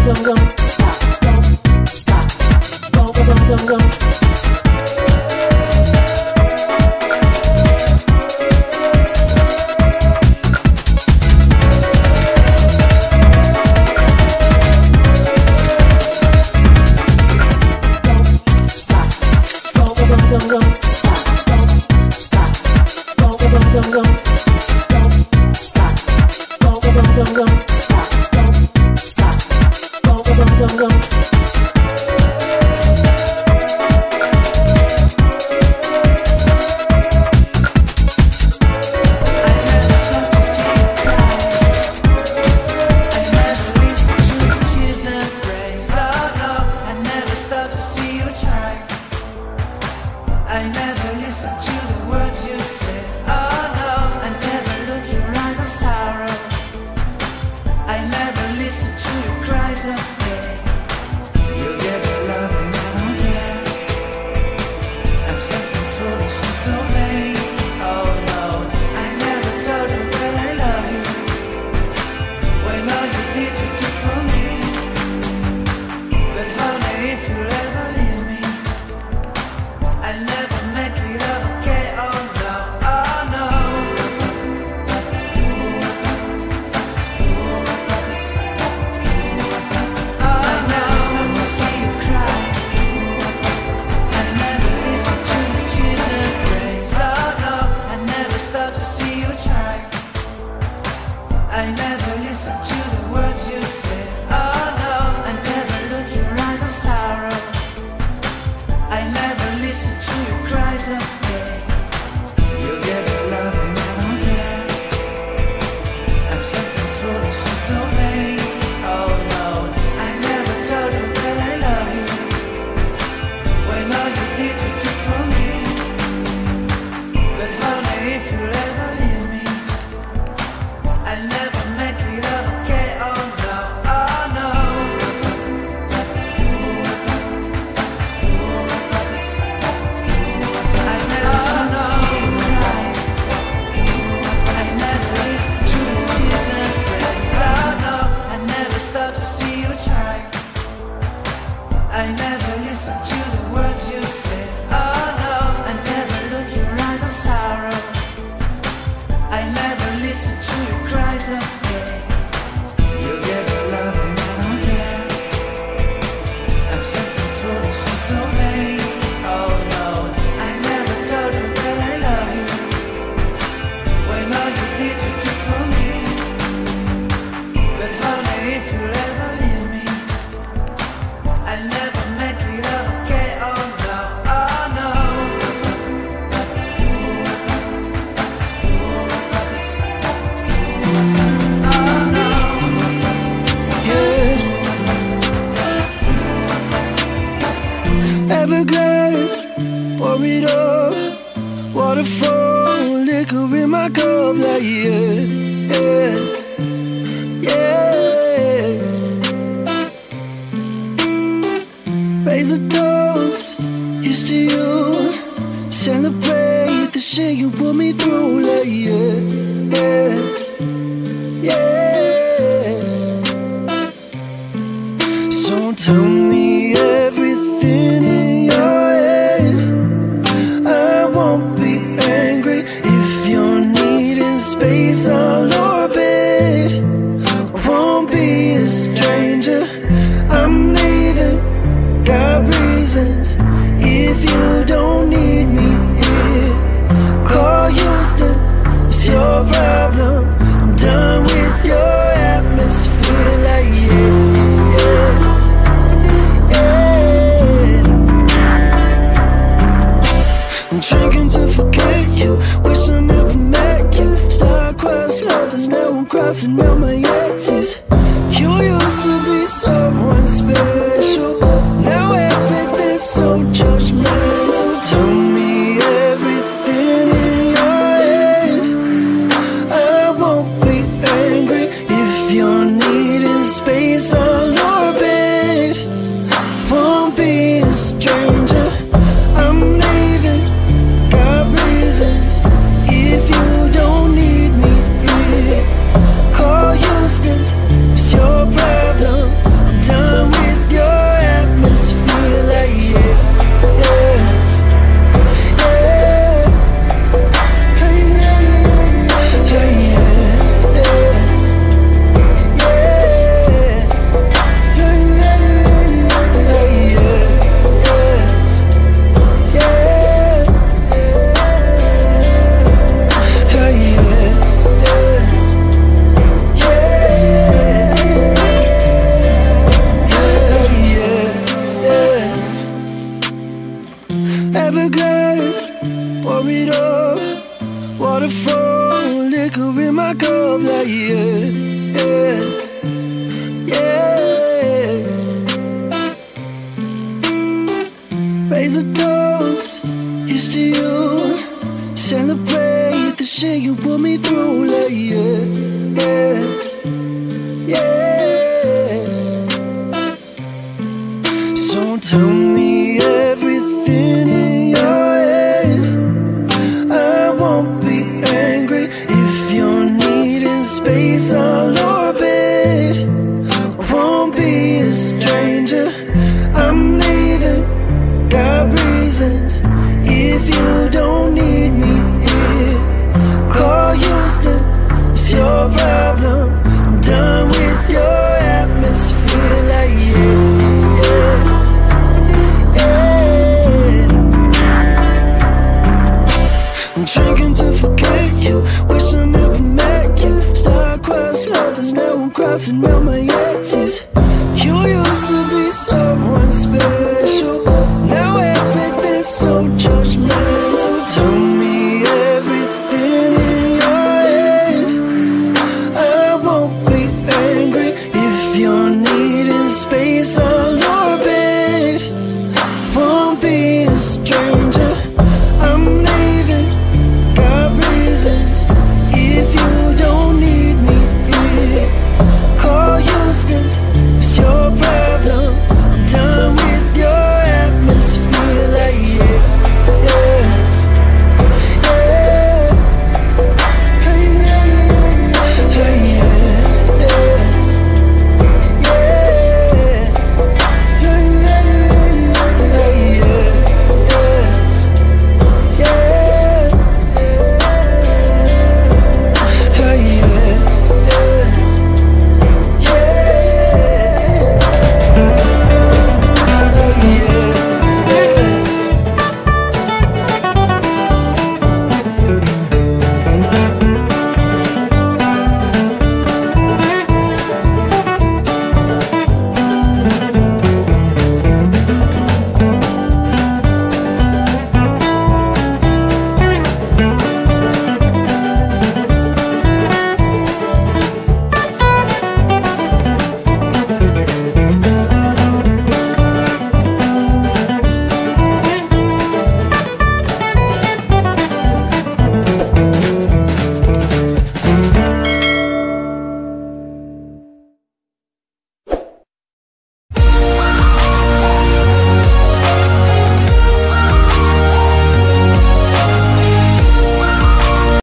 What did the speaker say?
Everglass, pour it up. Waterfall, liquor in my cup, like yeah, yeah, yeah. Raise a toast, here's to you. Celebrate the shit you put me through, like yeah, yeah, yeah. So tell me everything in your head. I won't be angry if you're needing space. I'll orbit, won't be a stranger. I'm leaving, got reasons. If you don't need me here, call Houston, it's your problem. I'm done with your atmosphere, like yeah, yeah. I'm drinking to forget you, wish I never met you. Star-crossed lovers, now I'm crossing out my exes. You used to be someone special, now everything's so judgmental. cheers to you. Celebrate the shit you put me through, like yeah, yeah. So tell me everything in your head. I won't be angry if you're needing space. I'll orbit, won't be a stranger. I'm leaving, got reasons. If you don't need me here, call Houston, it's your problem. I'm done with your atmosphere, like yeah, yeah, yeah. I'm drinking to forget you, wish I never met you. Star-crossed lovers, now I'm crossing out my exes. You used to be someone special, now everything's so judgmental. Tell me everything in your head. I won't be angry if you're needing space.